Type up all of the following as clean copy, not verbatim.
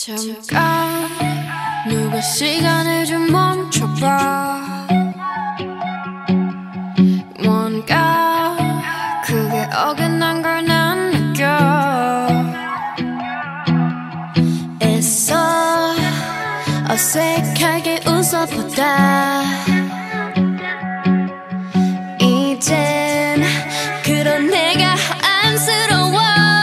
잠깐 누가 시간을 좀 멈춰봐. 뭔가 그게 어긋난 걸 난 느껴. 애써 어색하게 웃어보다 이젠 그런 내가 안쓰러워.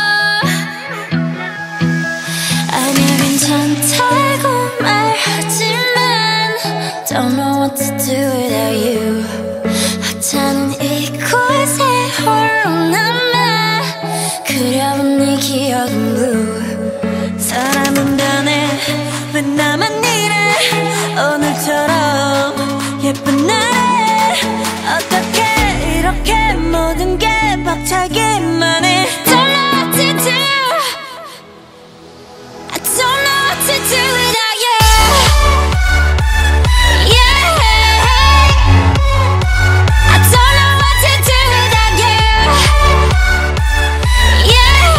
아니야 괜찮다고 말하지만 Don't know what to do without you. 하찮은 이곳에 홀로 남아 그려본 네 기억은 blue. 사람은 변해 왜 나만 이래. 오늘처럼 예쁜 날에 어떻게 이렇게 모든 게 벅차기만 해. Don't know what to do. I don't know what to do without you. Yeah, I don't know what to do without you. Yeah,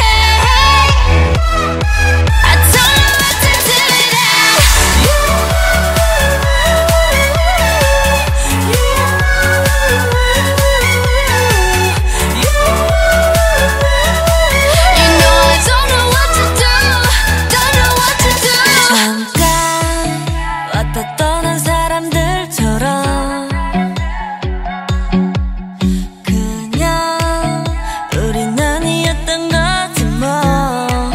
I don't know what to do without you. You know I don't know what to do. Don't know what to do. 잠깐 왔다 떠난 사람들처럼 그냥 우린 아니었던 거지 뭐.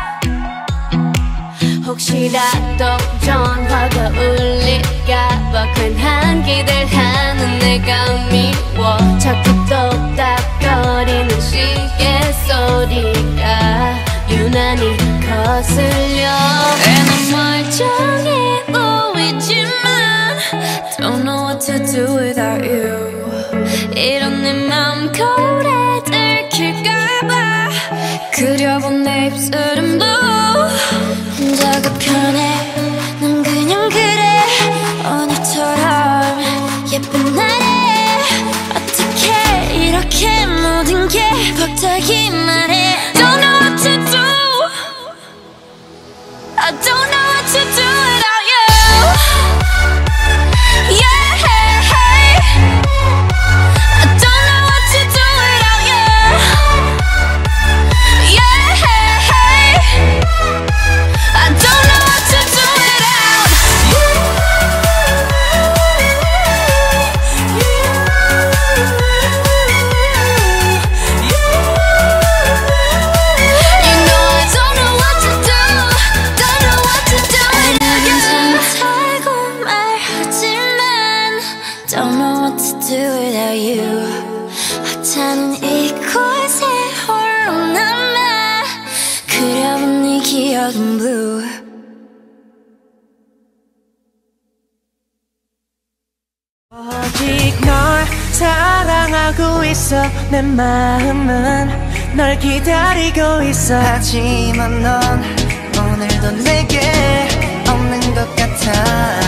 혹시라도 전화가 울릴까봐 괜한 기대하는 내가 미워. 자꾸 똑딱거리는 시계 소리가 유난히 거슬려. 난 멀쩡해 보이지만 Don't know what to do without you. 이런 내 맘 거울에 들킬까봐 그려본 내 입술은 blue. 혼자가 편해 난 그냥 그래. 오늘처럼 예쁜 날에 어떻게 이렇게 모든 게 벅차기만 해. Don't know what to do. I don't know what to do without you. Yeah, I don't know what to do without you. Yeah, I don't know what to do without you. You know I don't know what to do. Don't know what to do without you. 괜찮다고 말하지만 Don't know what to do without you. 하찮은 이곳에 홀로 남아 그려본 네 기억은 blue. 오직 널 사랑하고 있어. 내 마음은 널 기다리고 있어. 하지만 넌 오늘도 내게 없는 것 같아.